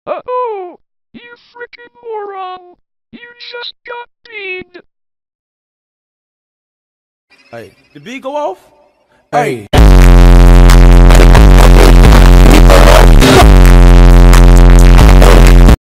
Uh-oh! You frickin' moron! You just got dinged! Hey, the beat go off? Hey. Hey.